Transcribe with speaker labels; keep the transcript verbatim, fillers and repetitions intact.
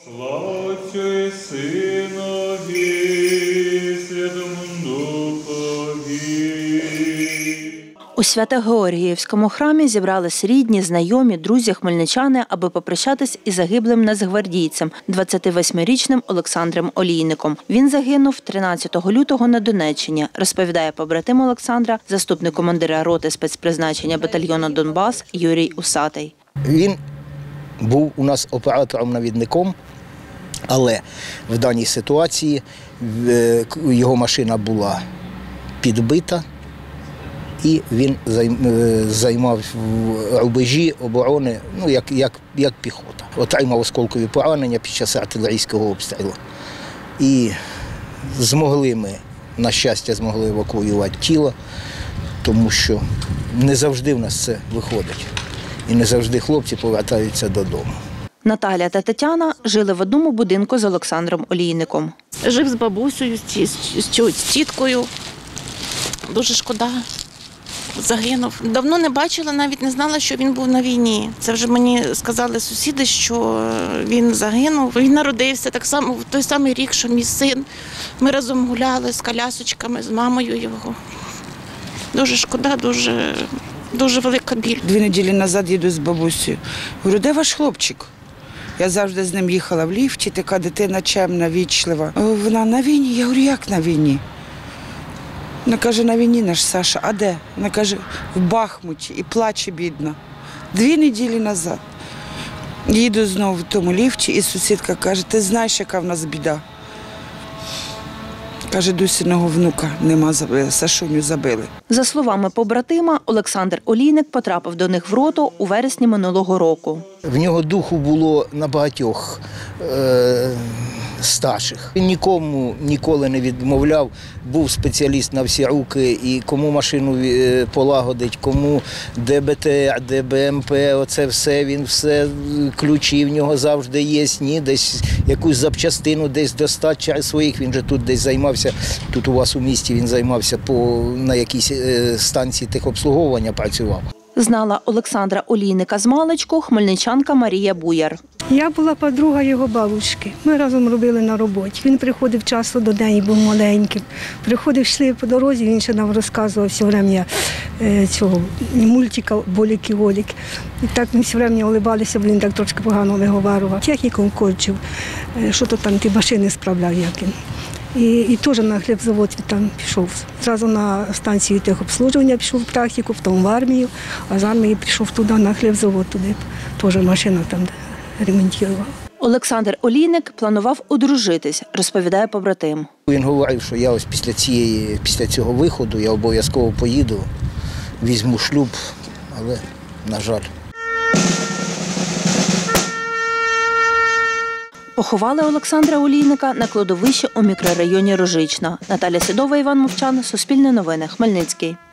Speaker 1: Слава Отцю і Синові, Святому Духові.
Speaker 2: У Свято-Георгіївському храмі зібрались рідні, знайомі, друзі, хмельничани, аби попрощатись із загиблим нацгвардійцем, двадцятивосьмирічним Олександром Олійником. Він загинув тринадцятого лютого на Донеччині, розповідає побратим Олександра, заступник командира роти спецпризначення батальйону «Донбас» Юрій Усатий.
Speaker 3: Він був у нас оператором-навідником, але в даній ситуації його машина була підбита, і він займав рубежі оборони, ну, як, як, як піхота. Отримав осколкові поранення під час артилерійського обстрілу. І змогли ми, на щастя, змогли евакуювати тіло, тому що не завжди в нас це виходить. І не завжди хлопці повертаються додому.
Speaker 2: Наталя та Тетяна жили в одному будинку з Олександром Олійником.
Speaker 4: Жив з бабусею, з тіткою. Дуже шкода. Загинув. Давно не бачила, навіть не знала, що він був на війні. Це вже мені сказали сусіди, що він загинув. Він народився так само в той самий рік, що мій син. Ми разом гуляли з колясочками, з мамою його. Дуже шкода, дуже, дуже велика біль.
Speaker 5: Дві неділі назад їду з бабусею. Говорю, де ваш хлопчик? Я завжди з ним їхала в ліфті, така дитина чемна, вічлива. Вона на війні. Я говорю, як на війні? Вона каже, на війні наш Саша. А де? Вона каже, в Бахмуті. І плаче бідно. Дві неділі назад. Їду знову в тому ліфті, і сусідка каже, ти знаєш, яка в нас біда? Каже, Дусиного внука нема, Сашуню забили.
Speaker 2: За словами побратима, Олександр Олійник потрапив до них в роту у вересні минулого року.
Speaker 3: В нього духу було на багатьох е старших. Він нікому ніколи не відмовляв, був спеціаліст на всі руки, і кому машину полагодить, кому де Б Т Р, де Б М П, оце все, він все, ключі в нього завжди є, ні, десь якусь запчастину десь достати через своїх, він же тут десь займався, тут у вас у місті він займався по, на якійсь станції техобслуговування працював.
Speaker 2: Знала Олександра Олійника з маличку хмельничанка Марія Буяр.
Speaker 6: Я була подруга його бабушки. Ми разом робили на роботі. Він приходив часто до неї, був маленьким. Приходив, йшли по дорозі, він ще нам розказував все время цього мультика «Болік-Олік». І так ми все время улибалися, бо він так трошки погано виговарював. Технікум кончив, що то там ті машини справляв, як він. І, і теж на хлібзавод там пішов. Зразу на станцію техобслужування пішов в практику, потім в армію, а з армії пішов туди, на хлібзавод, туди. Теж машина там ремонтував.
Speaker 2: Олександр Олійник планував одружитись, розповідає побратим.
Speaker 3: Він говорив, що я ось після, цієї, після цього виходу я обов'язково поїду, візьму шлюб, але, на жаль.
Speaker 2: Поховали Олександра Олійника на кладовищі у мікрорайоні Рожична. Наталя Сідова, Іван Мовчан, Суспільне новини, Хмельницький.